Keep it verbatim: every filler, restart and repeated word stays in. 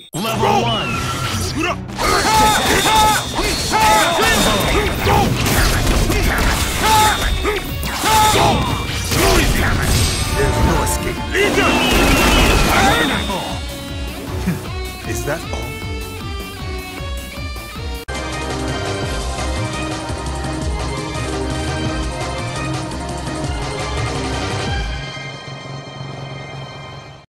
Level one. There's no escape. Wonderful. Is that all?